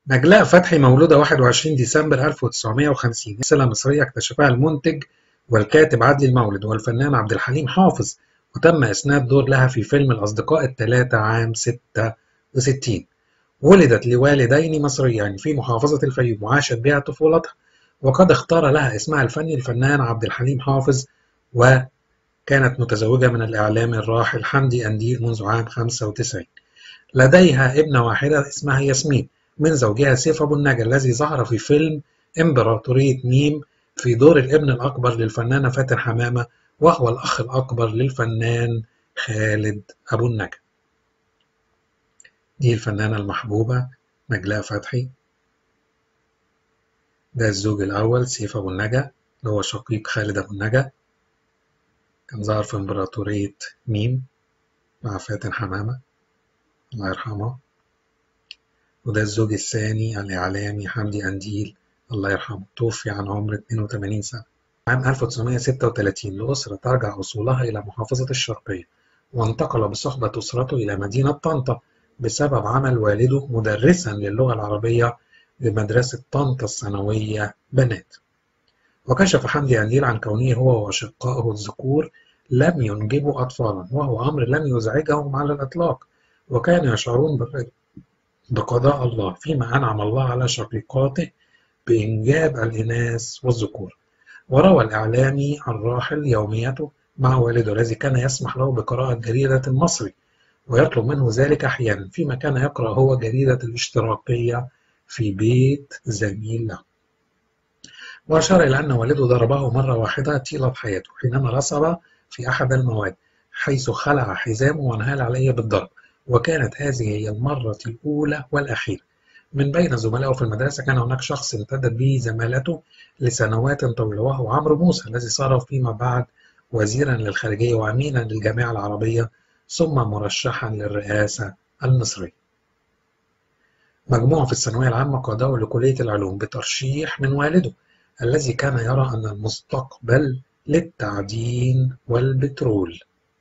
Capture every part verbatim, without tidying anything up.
نجلاء فتحي مولودة واحد وعشرين ديسمبر ألف وتسعمائة وخمسين، ممثلة مصرية اكتشفها المنتج والكاتب عدلي المولد والفنان عبد الحليم حافظ، وتم إسناد دور لها في فيلم الأصدقاء الثلاثة عام ستة وستين. ولدت لوالدين مصريين في محافظة الفيوم وعاشت بها طفولتها، وقد اختار لها اسمها الفني الفنان عبد الحليم حافظ، وكانت متزوجة من الإعلامي الراحل حمدي أنديل منذ عام خمسة وتسعين. لديها ابنة واحدة اسمها ياسمين من زوجها سيف أبو النجا الذي ظهر في فيلم إمبراطورية ميم في دور الابن الأكبر للفنانة فاتن حمامة، وهو الأخ الأكبر للفنان خالد أبو النجا. دي الفنانة المحبوبة نجلاء فتحي. ده الزوج الأول سيف أبو النجا اللي هو شقيق خالد أبو النجا، كان ظهر في إمبراطورية ميم مع فاتن حمامة الله يرحمه. وده الزوج الثاني الإعلامي حمدي أنديل الله يرحمه، توفي عن عمر اثنين وثمانين سنة. عام ألف وتسعمائة وستة وثلاثين لأسرة ترجع أصولها إلى محافظة الشرقية، وانتقل بصحبة أسرته إلى مدينة طنطا بسبب عمل والده مدرسا للغة العربية بمدرسة طنطا الثانوية بنات. وكشف حمدي أنديل عن كونه هو وأشقائه الذكور لم ينجبوا أطفالا، وهو أمر لم يزعجهم على الإطلاق، وكانوا يشعرون بقضاء الله، فيما أنعم الله على شقيقاته بإنجاب الإناث والذكور. وروى الإعلامي الراحل يوميته مع والده الذي كان يسمح له بقراءة جريدة المصري ويطلب منه ذلك أحيانا، فيما كان يقرأ هو جريدة الاشتراكية في بيت زميل له. وأشار إلى أن والده ضربه مرة واحدة طيلة حياته حينما رسب في أحد المواد، حيث خلع حزامه وانهال عليه بالضرب، وكانت هذه هي المرة الأولى والأخيرة. من بين زملائه في المدرسة كان هناك شخص امتدت به زمالته لسنوات طويلة، وهو عمرو موسى الذي صار فيما بعد وزيرا للخارجية وأمينا للجامعة العربية ثم مرشحا للرئاسة المصرية. مجموعه في الثانوية العامة قاده لكلية العلوم بترشيح من والده الذي كان يرى أن المستقبل للتعدين والبترول،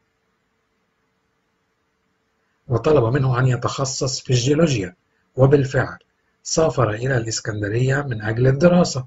وطلب منه أن يتخصص في الجيولوجيا، وبالفعل سافر إلى الإسكندرية من أجل الدراسة.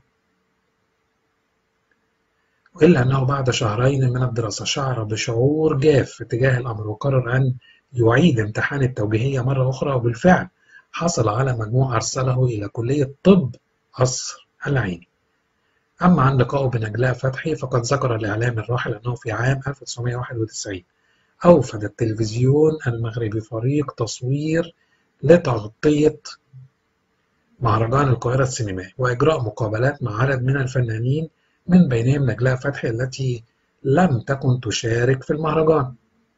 إلا أنه بعد شهرين من الدراسة شعر بشعور جاف تجاه الأمر، وقرر أن يعيد امتحان التوجيهية مرة أخرى، وبالفعل حصل على مجموع أرسله إلى كلية طب قصر العيني. أما عن لقائه بنجلاء فتحي فقد ذكر الإعلام الراحل أنه في عام ألف وتسعمائة وواحد وتسعين أوفد التلفزيون المغربي فريق تصوير لتغطية مهرجان القاهرة السينمائي وإجراء مقابلات مع عدد من الفنانين من بينهم نجلاء فتحي التي لم تكن تشارك في المهرجان.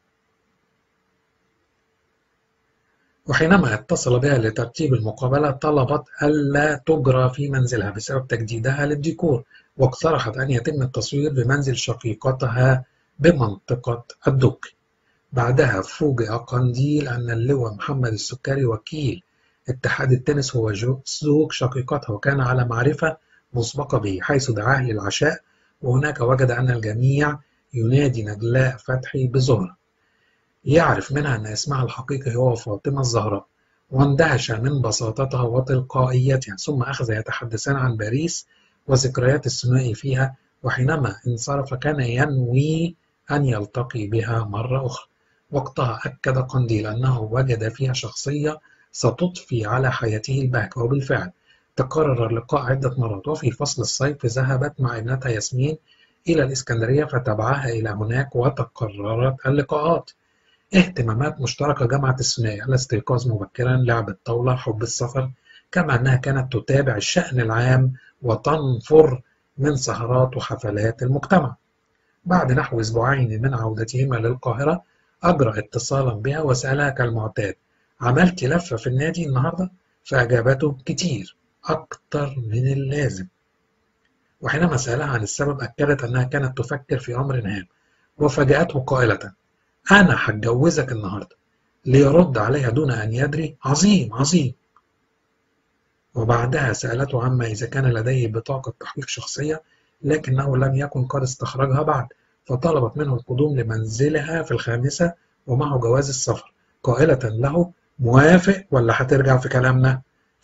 وحينما اتصل بها لترتيب المقابلة طلبت ألا تجرى في منزلها بسبب تجديدها للديكور، واقترحت أن يتم التصوير بمنزل شقيقتها بمنطقة الدقي. بعدها فوجئ قنديل أن اللواء محمد السكري وكيل اتحاد التنس هو زوج شقيقتها، وكان على معرفة مسبقة به، حيث دعاه للعشاء، وهناك وجد أن الجميع ينادي نجلاء فتحي بزهرة، يعرف منها أن اسمها الحقيقي هو فاطمة الزهراء، واندهش من بساطتها وتلقائيتها، ثم أخذ يتحدثان عن باريس وذكريات الثنائي فيها. وحينما انصرف كان ينوي أن يلتقي بها مرة أخرى. وقتها أكد قنديل أنه وجد فيها شخصية ستضفي على حياته البهجة، وبالفعل تكرر اللقاء عدة مرات. وفي فصل الصيف ذهبت مع ابنتها ياسمين إلى الإسكندرية فتبعها إلى هناك وتكررت اللقاءات. اهتمامات مشتركة جمعت الثنائي: الاستيقاظ مبكرا، لعب الطاولة، حب السفر، كما أنها كانت تتابع الشأن العام وتنفر من سهرات وحفلات المجتمع. بعد نحو أسبوعين من عودتهما للقاهرة أجرى اتصالا بها وسألها كالمعتاد: عملت لفة في النادي النهاردة؟ فأجابته: كتير، أكتر من اللازم. وحينما سألها عن السبب أكدت أنها كانت تفكر في أمر هام، وفاجأته قائلة: أنا هتجوزك النهاردة. ليرد عليها دون أن يدري: عظيم عظيم. وبعدها سألته عما إذا كان لديه بطاقة تحقيق شخصية، لكنه لم يكن قد استخرجها بعد، فطلبت منه القدوم لمنزلها في الخامسة ومعه جواز السفر، قائلة له: موافق ولا هترجع في كلامنا؟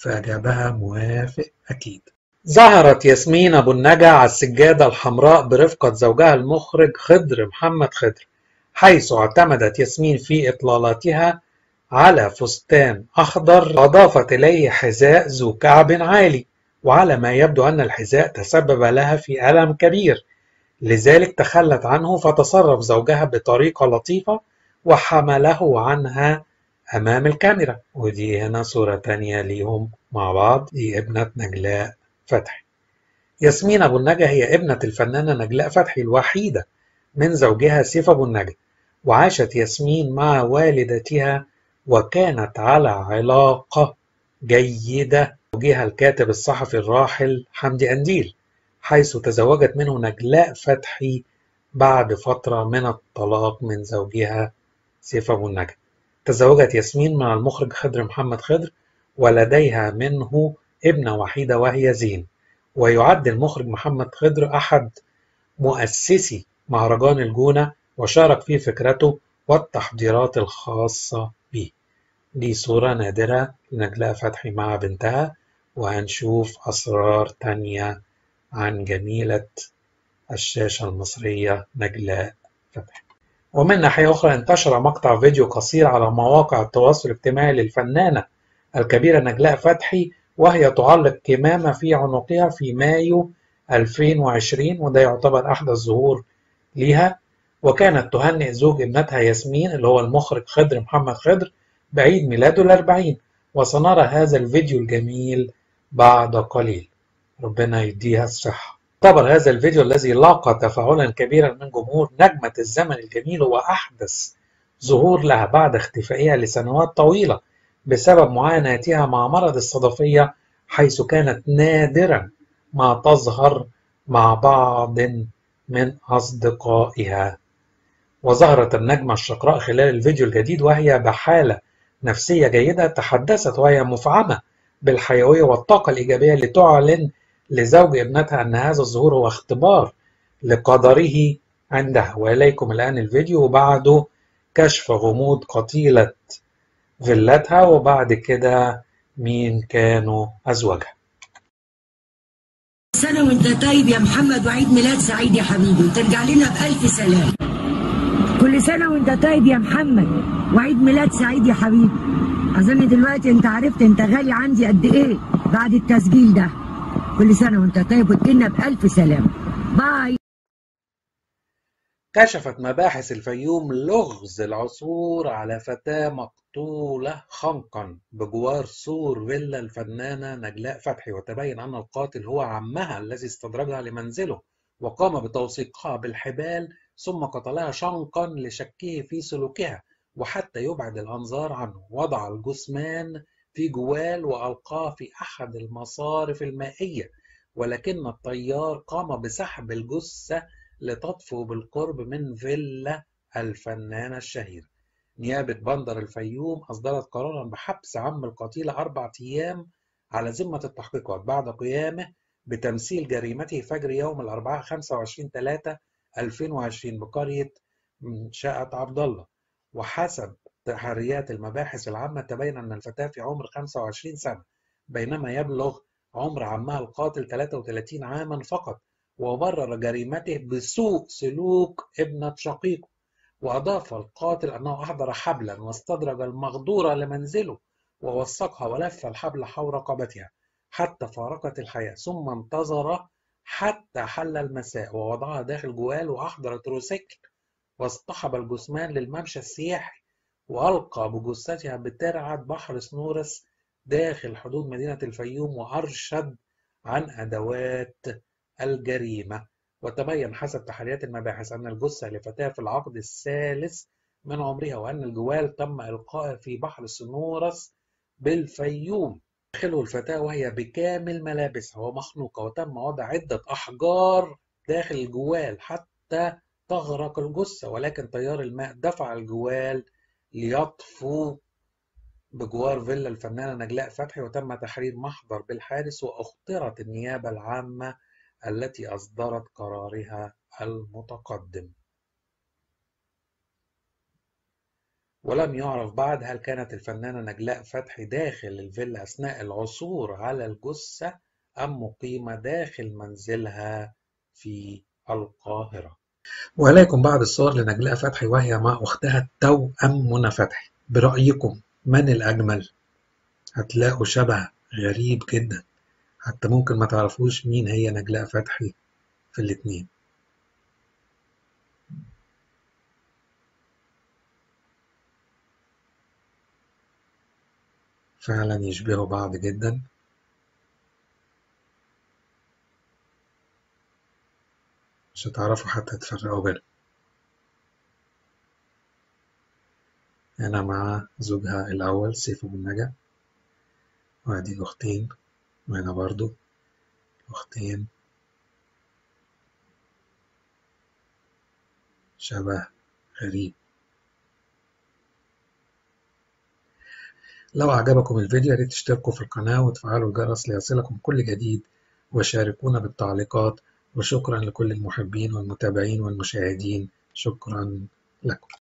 فأجابها موافق أكيد. ظهرت ياسمين أبو النجا على السجادة الحمراء برفقة زوجها المخرج خضر محمد خضر، حيث اعتمدت ياسمين في إطلالاتها على فستان أخضر أضافت إليه حذاء ذو كعب عالي، وعلى ما يبدو أن الحذاء تسبب لها في ألم كبير، لذلك تخلت عنه فتصرف زوجها بطريقة لطيفة وحمله عنها أمام الكاميرا. ودي هنا صورة تانية ليهم مع بعض، دي ابنة نجلاء فتحي. ياسمين أبو النجا هي ابنة الفنانة نجلاء فتحي الوحيدة من زوجها سيف أبو النجا، وعاشت ياسمين مع والدتها وكانت على علاقة جيدة زوجها الكاتب الصحفي الراحل حمدي قنديل، حيث تزوجت منه نجلاء فتحي بعد فترة من الطلاق من زوجها سيف أبو النجا. تزوجت ياسمين مع المخرج خضر محمد خضر ولديها منه ابنة وحيدة وهي زين، ويعد المخرج محمد خضر أحد مؤسسي مهرجان الجونة وشارك في فكرته والتحضيرات الخاصة به. دي صورة نادرة لنجلاء فتحي مع بنتها، وهنشوف أسرار تانية عن جميلة الشاشة المصرية نجلاء فتحي. ومن ناحية أخرى انتشر مقطع فيديو قصير على مواقع التواصل الاجتماعي للفنانة الكبيرة نجلاء فتحي وهي تعلق كمامة في عنقها في مايو ألفين وعشرين، وده يعتبر أحدث ظهور ليها، وكانت تهنئ زوج ابنتها ياسمين اللي هو المخرج خضر محمد خضر بعيد ميلاده الأربعين، وسنرى هذا الفيديو الجميل بعد قليل. ربنا يديها الصحة. اعتبر هذا الفيديو الذي لاقى تفاعلا كبيرا من جمهور نجمة الزمن الجميل هو أحدث ظهور لها بعد اختفائها لسنوات طويلة بسبب معاناتها مع مرض الصدفية، حيث كانت نادرا ما تظهر مع بعض من أصدقائها. وظهرت النجمة الشقراء خلال الفيديو الجديد وهي بحالة نفسية جيدة، تحدثت وهي مفعمة بالحيوية والطاقة الإيجابية لتعلن لزوج ابنتها أن هذا الظهور هو اختبار لقدره عندها. وإليكم الآن الفيديو وبعده كشف غموض قتيلة فيلتها وبعد كده مين كانوا أزواجها. سنة وانت طيب يا محمد وعيد ميلاد سعيد يا حبيبي وترجع لنا بألف سلام. كل سنة وانت طيب يا محمد وعيد ميلاد سعيد يا حبيبي. أظن دلوقتي انت عرفت انت غالي عندي قد ايه بعد التسجيل ده. كل سنة وانت طيب وتجيلنا بألف سلام. باي. كشفت مباحث الفيوم لغز العثور على فتاة مقتولة خنقا بجوار سور فيلا الفنانة نجلاء فتحي، وتبين أن القاتل هو عمها الذي استدرجها لمنزله وقام بتوثيقها بالحبال ثم قتلها شنقا لشكه في سلوكها وحتى يبعد الأنظار عنه. وضع الجثمان في جوال وألقاه في أحد المصارف المائية، ولكن الطيار قام بسحب الجثة لتطفو بالقرب من فيلا الفنانة الشهيرة. نيابة بندر الفيوم أصدرت قرارا بحبس عم القتيلة أربعة أيام على ذمة التحقيقات بعد قيامه بتمثيل جريمته فجر يوم الأربعاء خمسة وعشرين ثلاثة ألفين وعشرين بقرية منشأة عبد الله. وحسب تحريات المباحث العامة تبين أن الفتاة في عمر خمسة وعشرين سنة بينما يبلغ عمر عمها القاتل ثلاثة وثلاثين عاما فقط، وبرر جريمته بسوء سلوك ابنة شقيقه. وأضاف القاتل أنه أحضر حبلا واستدرج المغدورة لمنزله ووثقها ولف الحبل حول رقبتها حتى فارقت الحياة، ثم انتظر حتى حل المساء ووضعها داخل جوال وأحضر تروسيكل واصطحب الجثمان للممشى السياحي وألقى بجثتها بترعة بحر سنورس داخل حدود مدينة الفيوم وأرشد عن أدوات الجريمة. وتبين حسب تحريات المباحث أن الجثة لفتاة في العقد الثالث من عمرها وأن الجوال تم إلقائه في بحر سنورس بالفيوم داخله الفتاة وهي بكامل ملابسها ومخنوقة، وتم وضع عدة أحجار داخل الجوال حتى تغرق الجثة، ولكن تيار الماء دفع الجوال ليطفو بجوار فيلا الفنانة نجلاء فتحي، وتم تحرير محضر بالحادث وأخطرت النيابة العامة التي أصدرت قرارها المتقدم. ولم يعرف بعد هل كانت الفنانة نجلاء فتحي داخل الفيلا أثناء العثور على الجثة أم مقيمة داخل منزلها في القاهرة. وإليكم بعض الصور لنجلاء فتحي وهي مع أختها التوأم منى فتحي. برأيكم من الأجمل؟ هتلاقوا شبه غريب جدا، حتى ممكن ما تعرفوش مين هي نجلاء فتحي في الاتنين. فعلا يشبهوا بعض جدا. مش هتعرفوا حتى تفرقوا بينهم. هنا مع زوجها الأول سيف أبو النجا، وادي الأختين، وهنا برضو أختين شبه غريب. لو أعجبكم الفيديو ياريت تشتركوا في القناة وتفعلوا الجرس ليصلكم كل جديد، وشاركونا بالتعليقات. وشكرا لكل المحبين والمتابعين والمشاهدين. شكرا لكم.